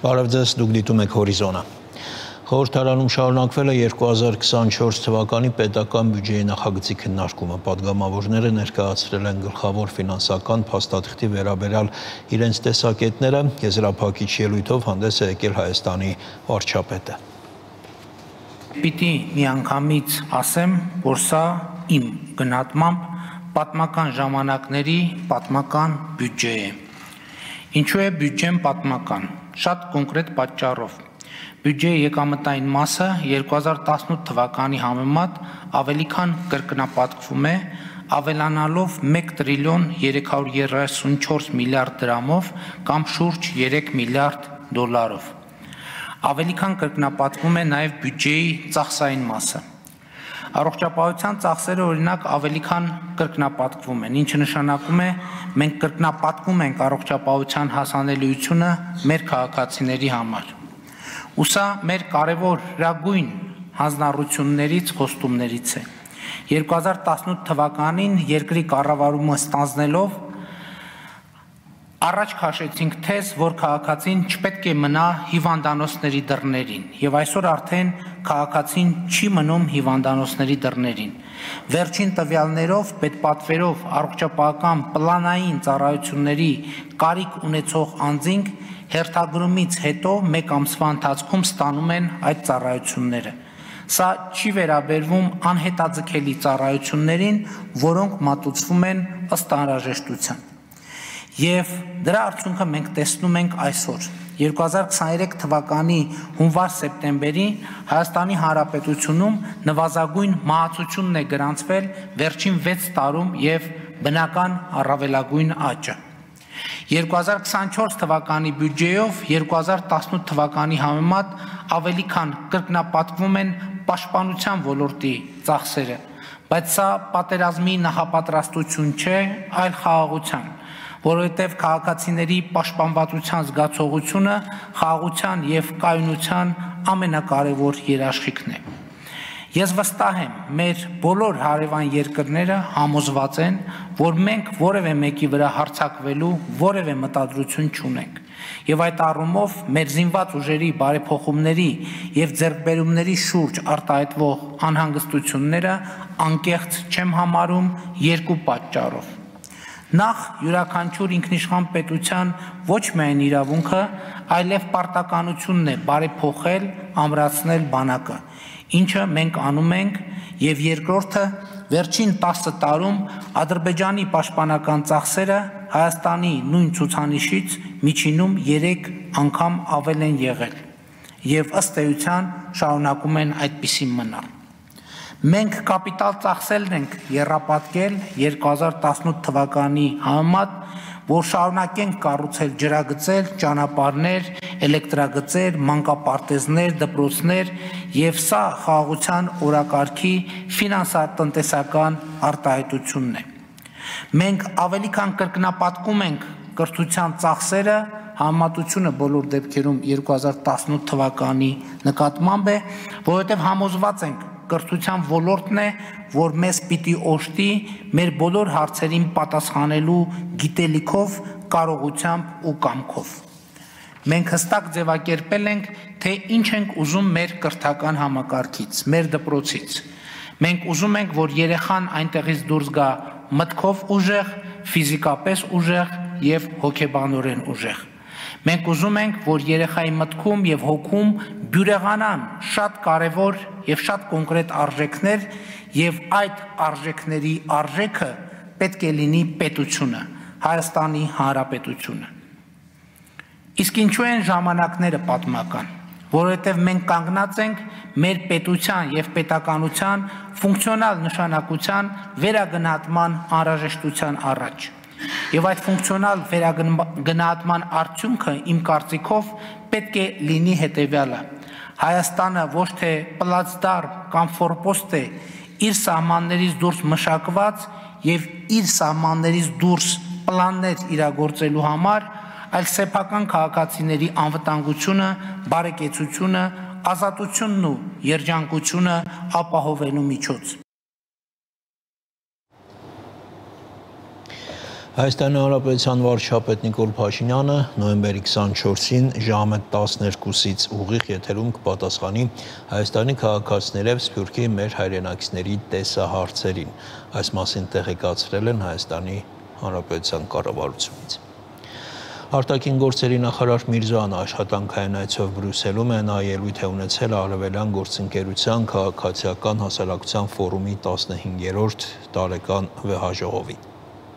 Բարև ձեզ, դուք դիտում եք Հորիզոնը։ Խորհրդարանում շարունակվել է 2024 թվականի պետական բյուջեի նախագծի քննարկումը։ Պատգամավորները ներկայացրել են գլխավոր ֆինանսական փաստաթղթի վերաբերյալ իրենց տեսակետները, եզրափակիչ ելույթով հանդես է եկել Հայաստանի վարչապետը։ Պիտի միանգամից ասեմ, որ սա իմ գնահատմամբ պատմական ժամանակների պատմական բյուջե է։ Ինչու է բյուջեն պատմական։ Շատ կոնկրետ պատճառով։ Բյուջեի եկամտային մասը 2018 թվականի համեմատ ավելի քան կրկնապատկվում է, ավելանալով 1 տրիլիոն 334 միլիարդ դրամով կամ շուրջ 3 միլիարդ դոլարով։ Ավելի քան կրկնապատկվում է նաև բյուջեի ծախսային մասը։ Առողջապահության ծախսերը օրինակ ավելի քան կրկնապատկվում են, ինչը նշանակում է, մենք կրկնապատկում ենք առողջապահության հասանելիությունը մեր քաղաքացիների համար։ Ու սա մեր կարևորագույն հանձնառություններից խոստումներից է։ 2018 թվականին երկրի կառավարումը ստանձնելով առաջ քաշեցինք թեզ, որ քաղաքացին չպետք է մնա հիվանդանոցների դռներին, եւ այսօր արդեն քաղաքացին չի մնում հիվանդանոցների դռներին։ Վերջին տվյալներով, պետպատվերով առողջապահական պլանային ծառայությունների կարիք ունեցող անձինք հերթագրումից հետո 1 ամսվա ընթացքում ստանում են այդ ծառայությունները։ Սա չի վերաբերվում անհետաձգելի ծառայություններին, որոնք մատուցվում են ըստ անհրաժեշտության։ Եվ դրա արդյունքը մենք տեսնում ենք այսօր։ 2023 թվականի հունվար-սեպտեմբերի Հայաստանի Հանրապետությունում նվազագույն մահացությունն է գրանցվել վերջին 6 տարում եւ բնական առավելագույն աճը։ 2024 թվականի բյուջեով 2018 թվականի համեմատ ավելի քան կրկնապատկվում են պաշտպանության ոլորտի ծախսերը, բայց սա պատերազմի նախապատրաստություն չէ, այլ խաղաղության, որովհետև քաղաքացիների պաշտպանվածության զգացողությունը խաղաղության եւ կայունության ամենակարևոր երաշխիքն է։ Ես վստահ եմ, մեր բոլոր հարևան երկրները համոզված են, որ մենք որևէ մեկի վրա հարձակվելու որևէ մտադրություն չունենք։ Եվ այդ առումով մեր զինված ուժերի բարեփոխումների եւ ձեռքբերումների շուրջ արտահայտվող անհանգստությունները անկեղծ չեմ համարում երկու պատճառով։ Նախ յուրաքանչյուր ինքնիշխան պետության ոչ միայն իրավունքը, այլև պարտականությունն է բարեփոխել, ամրացնել բանակը, ինչը մենք անում ենք, եւ երկրորդը վերջին 10 տարում Ադրբեջանի պաշտպանական ծախսերը Հայաստանի նույն ցուցանիշից միջինում 3 անգամ ավել են եղել, եւ ըստ էության շարունակում են այդպիսին մնալ։ Մենք կապիտալ ծախսերն ենք եռապատկել 2018 թվականի համեմատ, որ շարունակենք կառուցել ջրագծեր, ճանապարհներ, էլեկտրագծեր, մանկապարտեզներ, դպրոցներ, եւ սա խաղաղության օրակարգի ֆինանսատնտեսական արտահայտությունն է։ Մենք ավելի քան կրկնապատկում ենք կրթության ծախսերը, համեմատությունը բոլոր դեպքերում 2018 թվականի նկատմամբ է, որովհետև համոզված ենք կրթության ոլորտն է, որ մեզ պիտի օժտի մեր բոլոր հարցերին պատասխանելու գիտելիքով, կարողությամբ ու կամքով։ Մենք հստակ ձևակերպել ենք, թե ինչ ենք ուզում մեր կրթական համակարգից, մեր դպրոցից։ Մենք ուզում ենք, որ երեխան այնտեղից դուրս գա մտքով ուժեղ, ֆիզիկապես ուժեղ եւ հոգեբանորեն ուժեղ։ Մենք ուզում ենք, որ երեխայի մտքում եւ հոգում բյուրեղանան շատ կարևոր եւ շատ կոնկրետ արժեքներ եւ այդ արժեքների արժեքը պետք է լինի պետությունը, Հայաստանի Հանրապետությունը։ Իսկ ինչու են ժամանակները պատմական, որովհետեւ մենք կանգնած ենք մեր պետության եւ պետականության ֆունկցիոնալ նշանակության վերագնահատման անհրաժեշտության առաջ։ Եվ այդ ֆունկցիոնալ վերագնահատման արդյունքը իմ կարծիքով պետք է լինի հետևյալը. Հայաստանը ոչ թե պլացդարմ կամ ֆորպոստ է իր սահմաններից դուրս մշակված եւ իր սահմաններից դուրս պլաններ իրագործելու համար, այլ սեփական քաղաքացիների անվտանգությունը, բարեկեցությունը, ազատությունն ու երջանկությունը ապահովելու միջոց։ Հայաստանի Հանրապետության վարչապետ Նիկոլ Փաշինյանը նոյեմբերի 24-ին ժամը 12-ից ուղիղ եթերում կպատասխանի Հայաստանի քաղաքացիների և Սփյուռքի մեր հայրենակիցների տեսահարցերին։ Այս մասին տեղեկացրել են Հայաստանի Հանրապետության կառավարությունից։ Արտաքին գործերի նախարար Միրզոյանը աշխատանքային այցով Բրյուսելում է նա ելույթ է ունեցել Արևելյան գործընկերության քաղաքացիական հասարակության ֆորումի 15-րդ տարեկան վեհաժողովին։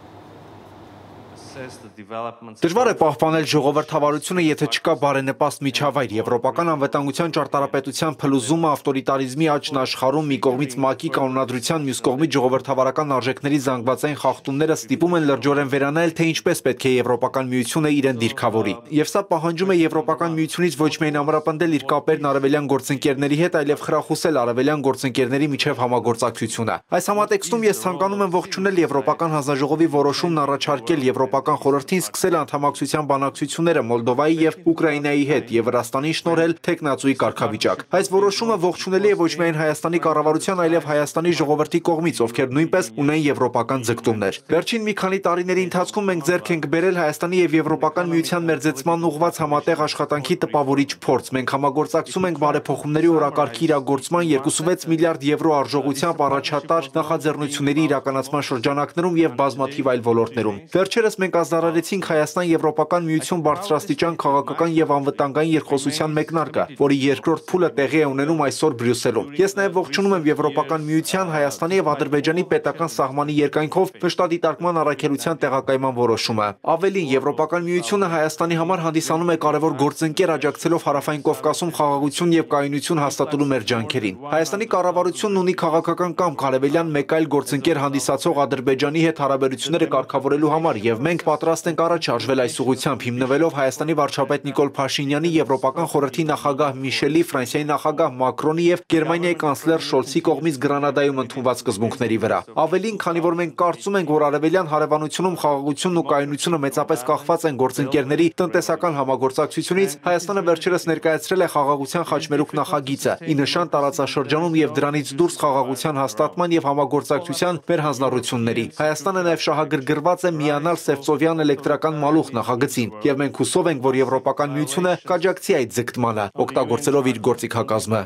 Դժվար է պահպանել ժողովրդավարությունը, եթե չկա բարենպաստ միջավայր։ Եվրոպական անվտանգության ճարտարապետության փլուզումը, ավտորիտարիզմի աճն աշխարհում, մի կողմից ՄԱԿ-ի կանոնադրության, մյուս կողմից ժողովրդավարական արժեքների զանգվածային խախտումները ստիպում են լրջորեն վերանայել, թե ինչպես պետք է Եվրոպական միությունը իրեն դիրքավորի։ Եվ սա պահանջում է Եվրոպական միությունից ոչ միայն ամրապնդել իր կապերն արևելյան գործընկերների հետ, այլև խրախուսել արևելյան գործընկերների միջև համագործակցությունը։ Այս համատեքստում ես ցանկանում եմ ողջունել Եվրոպական հանձնաժողովի որոշումն առաջարկել Եվրոպական խորհրդին սկսել անդամակցության բանակցությունները Մոլդովայի և Ուկրաինայի հետ և Վրաստանին շնորհել թեկնածուի կարգավիճակ։ Այս որոշումը ողջունելի է ոչ միայն Հայաստանի կառավարության, այլև Հայաստանի ժողովրդի կողմից, ովքեր նույնպես ունեն եվրոպական ձգտումներ։ Վերջին մի քանի տարիների ընթացքում մենք ձեռք ենք բերել Հայաստանի և Եվրոպական միության մերձեցման ուղղված համատեղ աշխատանքի տպավորիչ փորձ։ Մենք համագործակցում ենք բարեփոխումների օրակարգի իրագործման 26 միլիարդ եվրո արժողությամբ առաջատար նախաձեռնությունների իրականացման շրջանակներում և բազմաթիվ այլ ոլորտներում։ Վերջերս մենք ազդարարեցինք Հայաստան-Եվրոպական միություն բարձրաստիճան քաղաքական և անվտանգային երկխոսության մեկնարկը, որի երկրորդ փուլը տեղի է ունենում այսօր Բրյուսելում։ Ես նաև ողջունում եմ Եվրոպական միության, Հայաստանի և Ադրբեջանի պետական սահմանի երկայնքով վշտադիտարկման առաքելության տեղակայման որոշումը։ Ավելին, Եվրոպական միությունը Հայաստանի համար հանդիսանում է կարևոր գործընկեր, աջակցելով Հարավային Կովկասում խաղաղություն և կայունություն հաստատելու մեր ջանքերին։ Հայաստանի կառավարությունն ունի քաղաքական կամք արևելյան մեկ այլ գործընկեր հանդիսացող Ադրբեջանի հետ հարաբերությունները կարգավորելու համար, և մենք պատրաստ ենք առաջ շարժվել այս ուղղությամբ, հիմնվելով Հայաստանի վարչապետ Նիկոլ Փաշինյանի, Եվրոպական խորհրդի նախագահ Միշելի, Ֆրանսիայի նախագահ Մակրոնի և Գերմանիայի կանցլեր Շոլցի կողմից Գրանադայում ընդունված սկզբունքների վրա։ Ավելին, քանի որ մենք կարծում ենք, որ արևելյան հարևանությունում խաղաղությունն ու կայունությունը մեծապես կախված են գործընկերների տնտեսական համագործակցությունից, Հայաստանը վերջերս ներկայացրել է խաղաղության խաչմերուկ նախագիծը՝ ի նշան տարածաշրջանում և դրանից դուրս խաղաղության հաստատման և համագործակցության մեր հանձնառությունների։ Հայաստանը նաև շահագրգռված է միանալ Սևծովյան էլեկտրական մալուխ նախագծին, և մենք հուսով ենք, որ Եվրոպական միությունը կաջակցի այդ ձգտմանը, օգտագործելով իր գործիքակազմը։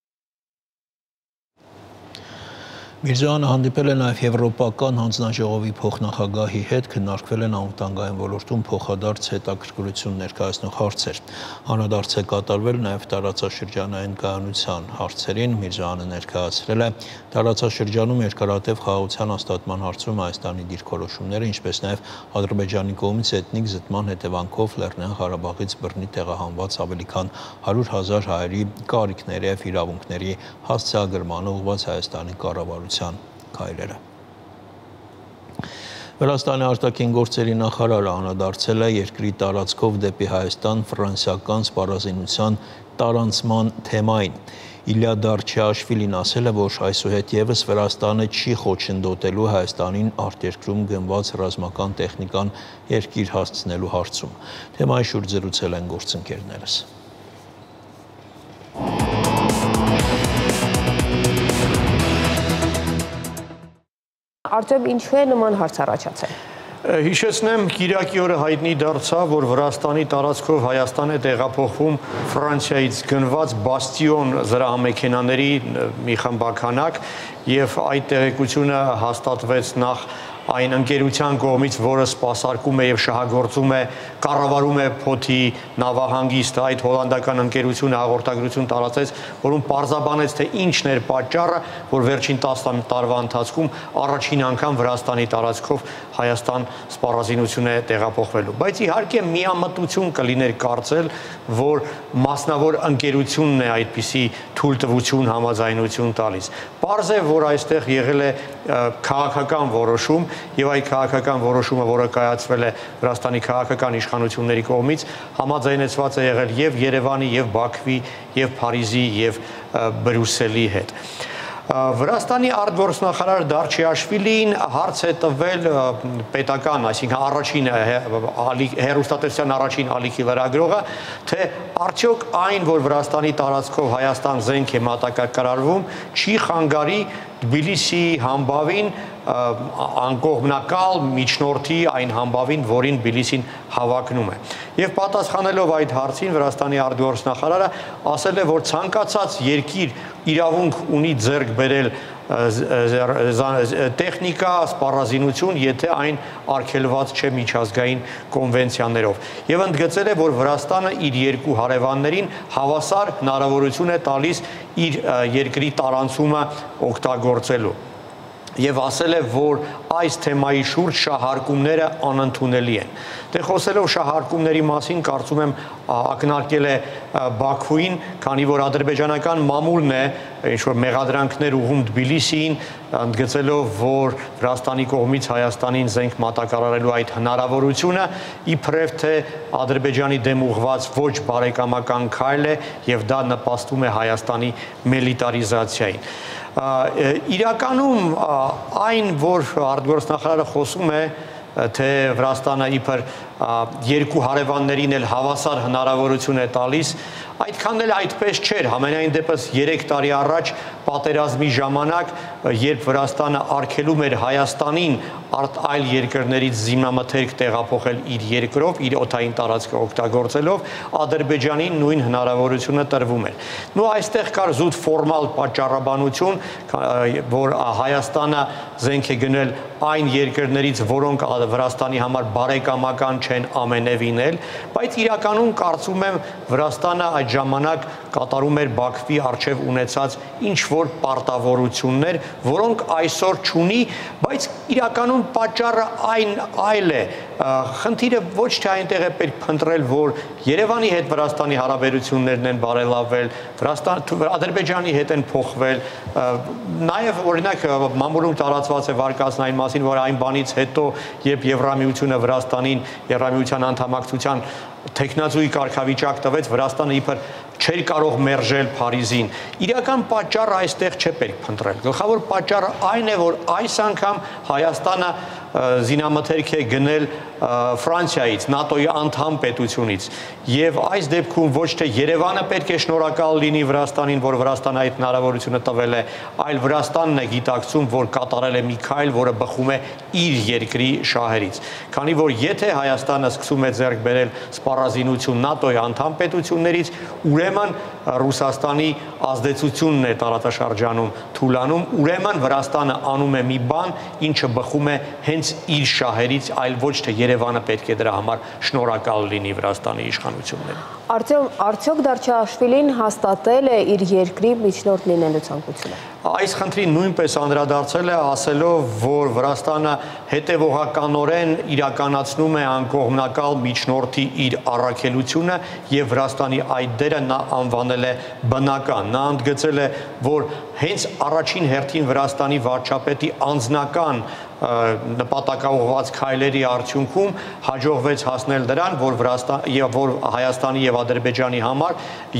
Միրզոյանը հանդիպել է նաև Եվրոպական հանձնաժողովի փոխնախագահի հետ, քննարկվել են անվտանգային ոլորտում փոխադարձ հետաքրքրություն ներկայացնող հարցեր։ Անդրադարձ է կատարվել նաև տարածաշրջանային կայունության հարցերին։ Միրզոյանը ներկայացրել է տարածաշրջանում երկարատև խաղաղության հաստատման հարցում Հայաստանի դիրքորոշումները, ինչպես նաև Ադրբեջանի կողմից էթնիկ զտման հետևանքով Լեռնային Ղարաբաղից բռնի տեղահանված ավելի քան 100,000 հայերի կարիքների և իրավունքների հասցեագրմանը ուղղված Հայաստանի կառավարության քայլերը։ Վրաստանի արտաքին գործերի նախարարը անդրադարձել է երկրի տարածքով դեպի Հայաստան ֆրանսիական սպառազինության տարանցման թեմային։ Իլյա Դարչիաշվիլին ասել է, որ այսուհետ ևս Վրաստանը չի խոչընդոտելու Հայաստանին արտերկրում գնված ռազմական տեխնիկան երկիր հասցնելու հարցում։ Թեմայի շուրջ զրուցել են գործընկերներս։ Արդյոք ինչու է նման հարց առաջացել։ Հիշեցնեմ, Կիրակի օրը հայտնի դարձավ, որ Վրաստանի տարածքով Հայաստան է տեղափոխվում Ֆրանսիայից գնված Բաստիոն զրահամեքենաների մի խմբաքանակ, եւ այդ տեղեկությունը հաստատվեց նախ այն ընկերության կողմից, որը սպասարկում է եւ շահագործում է, կառավարում է Փոթի նավահանգիստը, այդ հոլանդական ընկերությունը հաղորդագրություն տարածեց, որում պարզաբանեց, թե ինչն էր պատճառը, որ վերջին 10 տարվա ընթացքում առաջին անգամ Վրաստանի տարածքով Հայաստան սպառազինություն է տեղափոխվելու։ Բայց իհարկե միամտություն կլիներ կարծել, որ մասնավոր ընկերությունն է այդպիսի թույլտվություն համաձայնություն տալիս։ Պարզ է, որ այստեղ եղել է քաղաքական որոշում, եւ այդ քաղաքական որոշումը, որը կայացվել է Վրաստանի քաղաքական իշխանությունների կողմից, համաձայնեցված է եղել եւ Երևանի, եւ Բաքվի, եւ Փարիզի, եւ Բրյուսելի հետ։ Վրաստանի արտգործնախարար Դարչիաշվիլին հարց է տվել պետական, այսինքն առաջին հեռուստատեսության առաջին ալիքի լրագրողը, թե արդյոք այն, որ Վրաստանի տարածքով Հայաստան զենք է մատակարարվում, չի խանգարի Թբիլիսիի համբավին անկողմնակալ միջնորդի այն համբավին, որին Թբիլիսին հավակնում է։ Եվ պատասխանելով այդ հարցին Վրաստանի արտգործնախարարը ասել է, որ ցանկացած երկիր իրավունք ունի ձեռք բերել տեխնիկա, սպառազինություն, եթե այն արգելված չէ միջազգային կոնվենցիաներով։ Եվ ընդգծել է, որ Վրաստանը իր երկու հարևաններին հավասար հնարավորություն է տալիս իր երկրի տարանցումը օգտագործելու։ Եվ ասել է, որ այս թեմայի շուրջ շահարկումները անընդունելի են։ Դե խոսելով շահարկումների մասին, կարծում եմ ակնարկել է Բաքվին, քանի որ ադրբեջանական մամուլն է ինչ-որ մեղադրանքներ ուղղում Թբիլիսիին, ընդգծելով, որ Վրաստանի կողմից Հայաստանին զենք մատակարարելու այդ հնարավորությունը իբրև թե Ադրբեջանի դեմ ուղղված ոչ բարեկամական քայլ է եւ դա նպաստում է Հայաստանի միլիտարիզացիային։ Իրականում այն, որ արտգործնախարարը խոսում է, թե Վրաստանը իբր երկու հարևաններին էլ հավասար հնարավորություն է տալիս, այդքան էլ այդպես չէր, համենայն դեպս 3 տարի առաջ պատերազմի ժամանակ, երբ Վրաստանը արգելում էր Հայաստանին այլ երկրներից զինամթերք տեղափոխել իր երկրով, իր օդային տարածքը օգտագործելով, Ադրբեջանին նույն հնարավորությունը տրվում էր։ Նու այստեղ կար զուտ ֆորմալ պատճառաբանություն, որ Հայաստանը զենք է գնել այն երկրներից, որոնք Վրաստանի համար բարեկամական չեն ամենևին էլ, բայց իրականում կարծում եմ Վրաստանը այդ ժամանակ կատարում էր Բաքվի առջև ունեցած ինչ-որ պարտավորություններ, որոնք այսօր չունի, բայց իրականում պատճառը այլ է։ Խնդիրը ոչ թե այնտեղ է պետք փնտրել, որ Երևանի հետ Վրաստանի հարաբերություններն են բարելավել, Ադրբեջանի հետ են փոխվել, նաև օրինակ մամուլում տարածված է վարկածն այն մասին, որ այն բանից հետո, երբ Եվրամիությունը Վրաստանին Եվրամիության անդամակցության տեխնազուի կարգավիճակ տվեց, Վրաստանը իբր չէր կարող մերժել Փարիզին։ Իրական պատճառը այստեղ չէ պետք փնտրել։ Գլխավոր պատճառը այն է, որ այս անգամ Հայաստանը զինամթերք է գնել Ֆրանսիայից, ՆԱՏՕ-ի անդամ պետությունից, եւ այս դեպքում ոչ թե Երևանը պետք է շնորհակալ լինի Վրաստանին, որ Վրաստանը այդ հնարավորությունը տվել է, այլ Վրաստանն է գիտակցում, որ կատարել է մի քայլ, որը բխում է իր երկրի շահերից։ Քանի որ եթե Հայաստանը սկսում է ձեռք բերել սպառազինություն ՆԱՏՕ-ի անդամ պետություններից, ուրեմն Ռուսաստանի ազդեցությունն է տարածաշրջանում թուլանում, ուրեմն Վրաստանը անում է մի բան, ինչը բխում է հենց իր շահերից, այլ ոչ թե Երևանը պետք է դրա համար շնորհակալ լինի Վրաստանի իշխանություններին։ Արդյոք Դարչիաշվիլին հաստատել է իր երկրի միջնորդ լինելու ցանկությունը։ Այս խնդրին նույնպես անդրադարձել է, ասելով, որ Վրաստանը հետևողականորեն իրականացնում է անկողմնակալ միջնորդի իր առաքելությունը եւ Վրաստանի այդ դերը նա անվանել է բնական։ Նա ընդգծել է, որ հենց առաջին հերթին Վրաստանի վարչապետի անձնական նպատակաուղղված քայլերի արդյունքում հաջողվեց հասնել դրան, որ Հայաստանի եւ Ադրբեջանի համար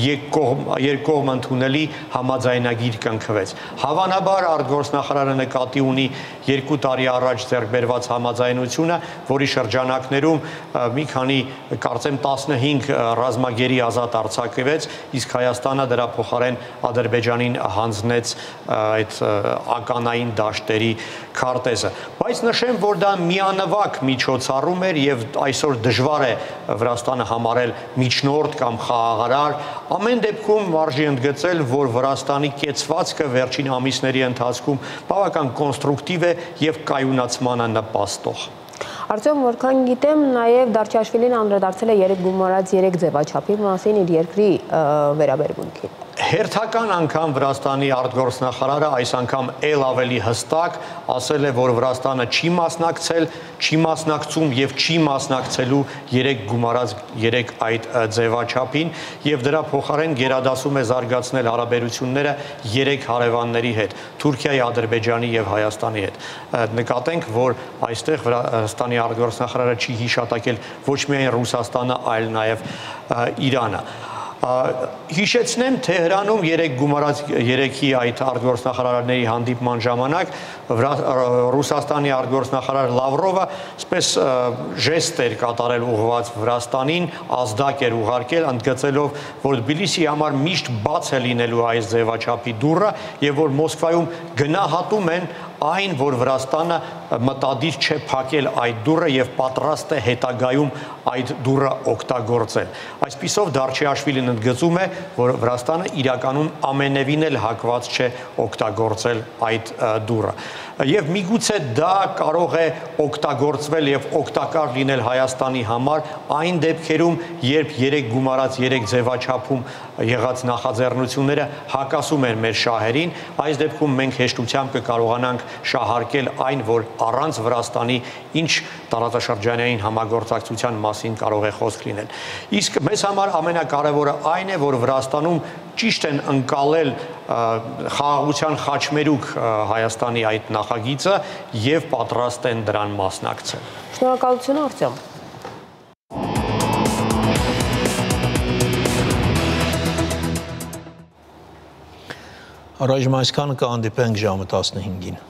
երկկողմ ընդունելի համաձայնագիր կնքվեց։ Հավանաբար արտգործնախարարը նկատի ունի 2 տարի առաջ ձեռք բերված համաձայնությունը, որի շրջանակներում մի քանի, կարծեմ 15 ռազմագերի ազատ արձակվեց, իսկ Հայաստանը դրա փոխարեն Ադրբեջանին հանձնեց այդ ականային դաշտերի քարտեզը։ Բայց նշեմ, որ դա միանվագ միջոցառում էր եւ այսօր դժվար է Վրաստանը համարել միջնորդ կամ խաղաղարար։ Ամեն դեպքում արժի ընդգծել, որ Վրաստանի կեցվածքը վերջին ամիսների ընթացքում բավական կոնստրուկտիվ է եւ կայունացմանը նպաստող։ Արտեմ, որքան գիտեմ, նաև Դարչիաշվիլին անդրադարձել է 3 գումարած 3 ձևաչափի մասին իր երկրի վերաբերմունքին։ Հերթական անգամ Վրաստանի արտգործնախարարը այս անգամ ել ավելի հստակ ասել է, որ Վրաստանը չի մասնակցում եւ չի մասնակցելու 3 գումարած 3 այդ ձևաչափին եւ դրա փոխարեն գերադասում է զարգացնել հարաբերությունները 3 հարևանների հետ՝ Թուրքիայի, Ադրբեջանի եւ Հայաստանի հետ։ Նկատենք, որ այստեղ Վրաստանի արտգործնախարարը չի հիշատակել ոչ միայն Ռուսաստանը, այլ նաեւ Իրանը։ Հիշեցնեմ Թեհրանում երեք գումարած երեքի այդ արտգործնախարարների հանդիպման ժամանակ Ռուսաստանի արտգործնախարար Լավրովը այսպես ժեստ էր կատարել ուղղված Վրաստանին, ազդակ էր ուղարկել, ընդգծելով, որ Թբիլիսիի համար միշտ բաց է լինելու այս ձևաչափի դուռը եւ որ Մոսկվայում գնահատում են այն, որ Վրաստանը մտադիր չէ փակել այդ դուռը եւ պատրաստ է հետագայում այդ դուռը օգտագործել։ Այսպիսով Դարչեաշվիլին ընդգծում է, որ Վրաստանը իրականում ամենևին էլ հակված չէ օգտագործել այդ դուռը։ Եվ միգուցե դա կարող է օգտագործվել եւ օգտակար լինել Հայաստանի համար այն դեպքերում, երբ երեք գումարած երեք ձևաչափում եղած նախաձեռնությունները հակասում են մեր շահերին, այս դեպքում մենք հեշտությամբ կկարողանանք շահարկել այն, որ առանց Վրաստանի ինչ տարածաշրջանային համագործակցության մասին կարող է խոսք լինել։ Իսկ մեզ համար ամենակարևորը այն է, որ Վրաստանում ճիշտ են ընկալել խաղաղության խաչմերուկ Հայաստանի այդ նախագիծը եւ պատրաստ են դրան մասնակցել։ Շնորհակալություն Արտյոմ։ Առայժմ այսքանը, կհանդիպենք ժամը 15-ին։